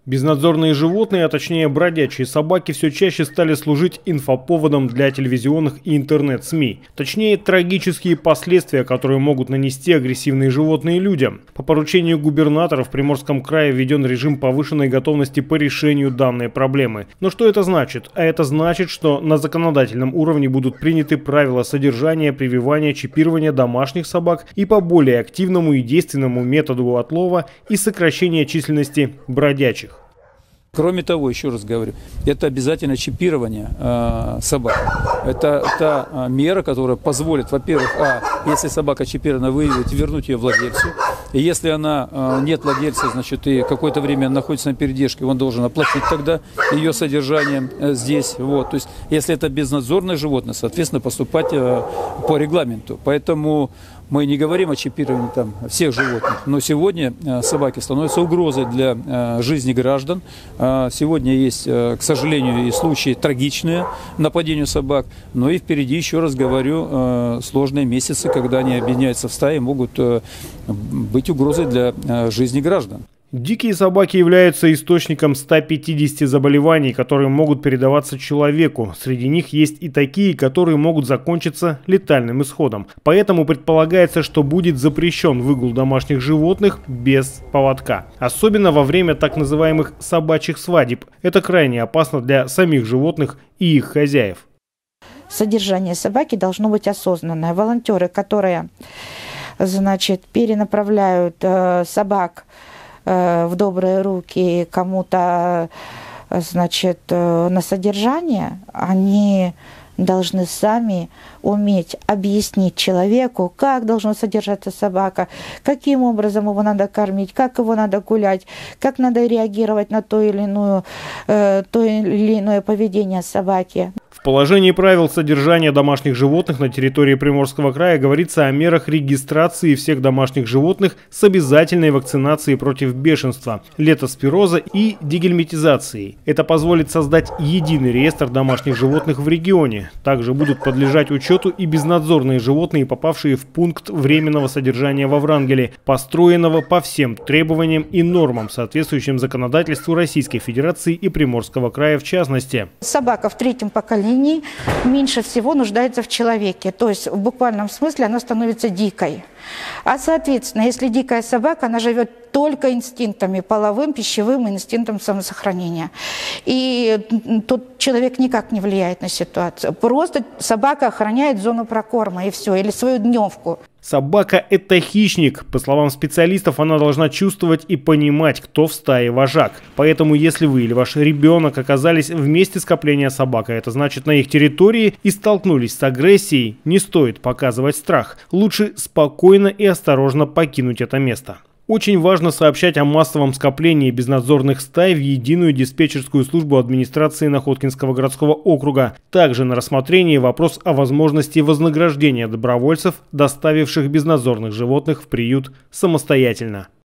Безнадзорные животные, а точнее бродячие собаки, все чаще стали служить инфоповодом для телевизионных и интернет-СМИ. Точнее, трагические последствия, которые могут нанести агрессивные животные людям. По поручению губернатора в Приморском крае введен режим повышенной готовности по решению данной проблемы. Но что это значит? А это значит, что на законодательном уровне будут приняты правила содержания, прививания, чипирования домашних собак и по более активному и действенному методу отлова и сокращения численности бродячих. Кроме того, еще раз говорю, это обязательно чипирование собак. Это та мера, которая позволит, во-первых, если собака чипирована, выявить, вернуть ее владельцу. И если она нет владельца, значит, и какое-то время находится на передержке, он должен оплатить тогда ее содержание здесь. Вот. То есть, если это безнадзорное животное, соответственно, поступать по регламенту. Поэтому мы не говорим о чипировании там всех животных, но сегодня собаки становятся угрозой для жизни граждан. Сегодня есть, к сожалению, и случаи трагичные нападения собак, но и впереди, еще раз говорю, сложные месяцы, когда они объединяются в стаи, могут быть угрозой для жизни граждан. Дикие собаки являются источником 150 заболеваний, которые могут передаваться человеку. Среди них есть и такие, которые могут закончиться летальным исходом. Поэтому предполагается, что будет запрещен выгул домашних животных без поводка. Особенно во время так называемых собачьих свадеб. Это крайне опасно для самих животных и их хозяев. Содержание собаки должно быть осознанное. Волонтеры, которые, значит, перенаправляют собак в добрые руки кому-то, значит, на содержание, они должны сами уметь объяснить человеку, как должна содержаться собака, каким образом его надо кормить, как его надо гулять, как надо реагировать на то или иное поведение собаки. В положении правил содержания домашних животных на территории Приморского края говорится о мерах регистрации всех домашних животных с обязательной вакцинацией против бешенства, лептоспироза и дегельминтизации. Это позволит создать единый реестр домашних животных в регионе. Также будут подлежать учету и безнадзорные животные, попавшие в пункт временного содержания во Врангеле, построенного по всем требованиям и нормам, соответствующим законодательству Российской Федерации и Приморского края в частности. Собака в третьем поколении меньше всего нуждается в человеке. То есть в буквальном смысле она становится дикой. А соответственно, если дикая собака, она живет только инстинктами половым, пищевым и инстинктом самосохранения. И тут человек никак не влияет на ситуацию. Просто собака охраняет зону прокорма и все, или свою дневку. Собака – это хищник. По словам специалистов, она должна чувствовать и понимать, кто в стае вожак. Поэтому, если вы или ваш ребенок оказались в месте скопления собак, а это значит на их территории, и столкнулись с агрессией, не стоит показывать страх. Лучше спокойно и осторожно покинуть это место. Очень важно сообщать о массовом скоплении безнадзорных стай в единую диспетчерскую службу администрации Находкинского городского округа. Также на рассмотрении вопрос о возможности вознаграждения добровольцев, доставивших безнадзорных животных в приют самостоятельно.